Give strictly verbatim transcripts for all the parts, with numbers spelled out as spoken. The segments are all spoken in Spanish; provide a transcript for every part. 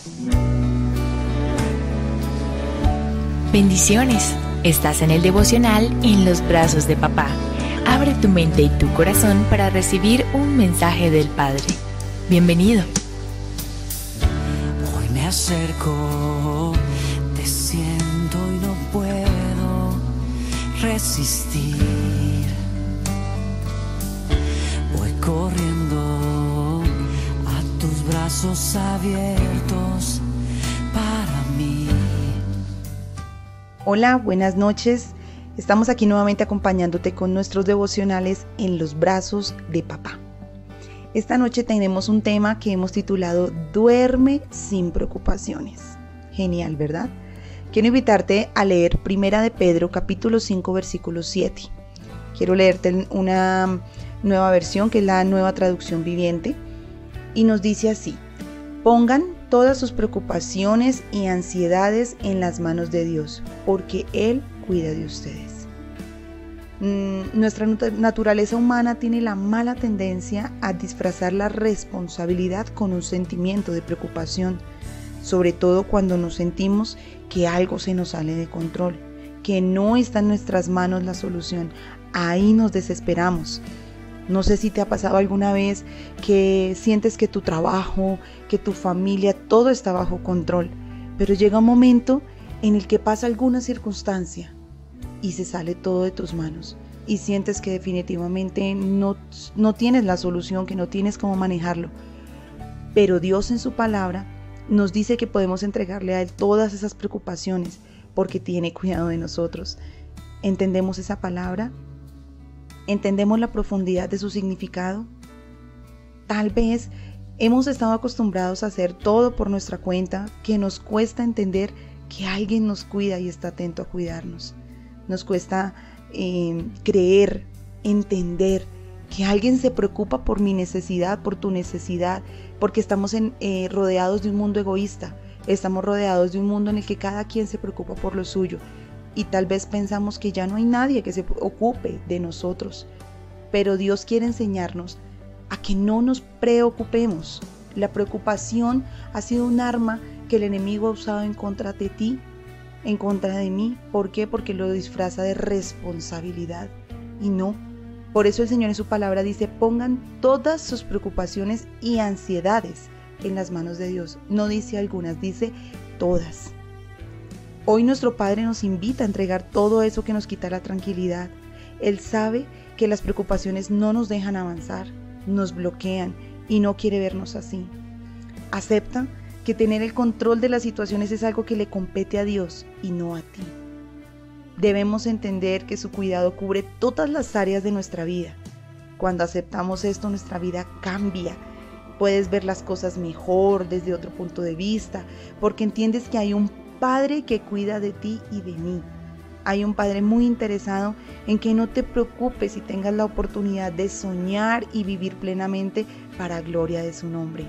Bendiciones. Estás en el devocional En los brazos de papá. Abre tu mente y tu corazón para recibir un mensaje del Padre. Bienvenido. Hoy me acerco, te siento y no puedo resistir. Voy corriendo a tus brazos abiertos para mí. Hola, buenas noches. Estamos aquí nuevamente acompañándote con nuestros devocionales En los brazos de papá. Esta noche tenemos un tema que hemos titulado Duerme sin preocupaciones. Genial, ¿verdad? Quiero invitarte a leer Primera de Pedro, capítulo cinco, versículo siete. Quiero leerte una nueva versión, que es la Nueva Traducción Viviente, y nos dice así: pongan todas sus preocupaciones y ansiedades en las manos de Dios, porque Él cuida de ustedes. Mm, nuestra naturaleza humana tiene la mala tendencia a disfrazar la responsabilidad con un sentimiento de preocupación, sobre todo cuando nos sentimos que algo se nos sale de control, que no está en nuestras manos la solución. Ahí nos desesperamos. No sé si te ha pasado alguna vez que sientes que tu trabajo, que tu familia, todo está bajo control, pero llega un momento en el que pasa alguna circunstancia y se sale todo de tus manos y sientes que definitivamente no, no tienes la solución, que no tienes cómo manejarlo. Pero Dios en su palabra nos dice que podemos entregarle a Él todas esas preocupaciones porque tiene cuidado de nosotros. ¿Entendemos esa palabra? ¿Entendemos la profundidad de su significado? Tal vez hemos estado acostumbrados a hacer todo por nuestra cuenta, que nos cuesta entender que alguien nos cuida y está atento a cuidarnos. Nos cuesta eh, creer, entender que alguien se preocupa por mi necesidad, por tu necesidad, porque estamos en, eh, rodeados de un mundo egoísta. Estamos rodeados de un mundo en el que cada quien se preocupa por lo suyo. Y tal vez pensamos que ya no hay nadie que se ocupe de nosotros. Pero Dios quiere enseñarnos a que no nos preocupemos. La preocupación ha sido un arma que el enemigo ha usado en contra de ti, en contra de mí. ¿Por qué? Porque lo disfraza de responsabilidad. Y no. Por eso el Señor en su palabra dice: pongan todas sus preocupaciones y ansiedades en las manos de Dios. No dice algunas, dice todas. Hoy nuestro Padre nos invita a entregar todo eso que nos quita la tranquilidad. Él sabe que las preocupaciones no nos dejan avanzar, nos bloquean y no quiere vernos así. Acepta que tener el control de las situaciones es algo que le compete a Dios y no a ti. Debemos entender que su cuidado cubre todas las áreas de nuestra vida. Cuando aceptamos esto, nuestra vida cambia. Puedes ver las cosas mejor desde otro punto de vista, porque entiendes que hay un Padre que cuida de ti y de mí. Hay un Padre muy interesado en que no te preocupes y tengas la oportunidad de soñar y vivir plenamente para gloria de su nombre.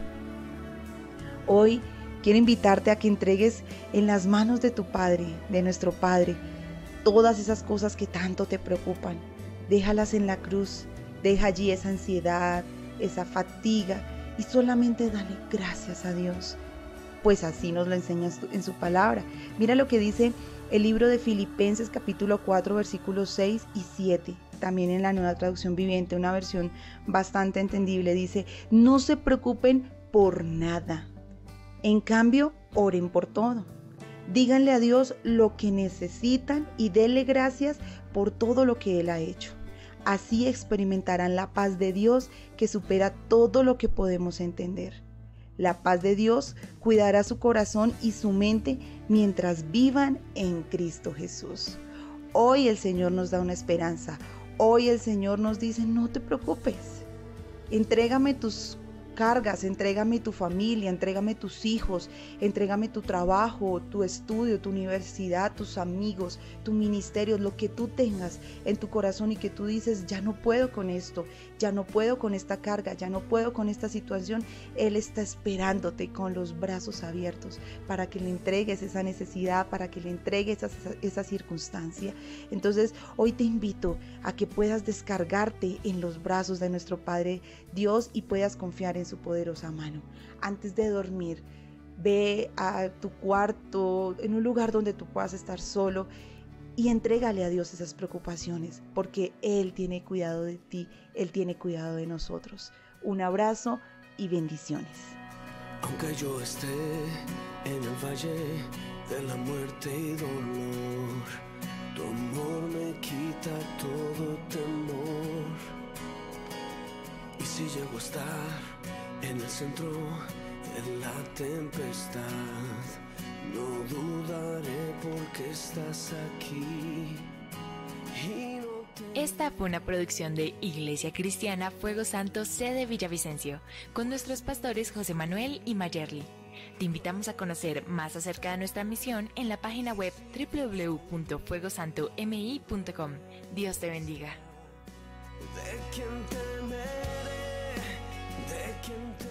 Hoy quiero invitarte a que entregues en las manos de tu Padre, de nuestro Padre, todas esas cosas que tanto te preocupan. Déjalas en la cruz, deja allí esa ansiedad, esa fatiga y solamente dale gracias a Dios. Pues así nos lo enseña en su palabra. Mira lo que dice el libro de Filipenses capítulo cuatro versículos seis y siete, también en la Nueva Traducción Viviente, una versión bastante entendible. Dice: no se preocupen por nada, en cambio oren por todo. Díganle a Dios lo que necesitan y denle gracias por todo lo que Él ha hecho. Así experimentarán la paz de Dios que supera todo lo que podemos entender. La paz de Dios cuidará su corazón y su mente mientras vivan en Cristo Jesús. Hoy el Señor nos da una esperanza. Hoy el Señor nos dice: no te preocupes. Entrégame tus cargas, entrégame tu familia, entrégame tus hijos, entrégame tu trabajo, tu estudio, tu universidad, tus amigos, tu ministerio, lo que tú tengas en tu corazón y que tú dices: ya no puedo con esto, ya no puedo con esta carga, ya no puedo con esta situación. Él está esperándote con los brazos abiertos para que le entregues esa necesidad, para que le entregues esa, esa circunstancia. Entonces hoy te invito a que puedas descargarte en los brazos de nuestro Padre Dios y puedas confiar en su poderosa mano. Antes de dormir, Ve a tu cuarto, en un lugar donde tú puedas estar solo y entrégale a Dios esas preocupaciones, porque Él tiene cuidado de ti, Él tiene cuidado de nosotros. Un abrazo y bendiciones. Aunque yo esté en el valle de la muerte y dolor, tu amor me quita todo temor. Y si llego a estar en el centro de la tempestad, no dudaré porque estás aquí. Y no te... Esta fue una producción de Iglesia Cristiana Fuego Santo sede Villavicencio, con nuestros pastores José Manuel y Mayerly. Te invitamos a conocer más acerca de nuestra misión en la página web doble u doble u doble u punto fuego santo m i punto com. Dios te bendiga. ¿De quién temeré? ¿De quién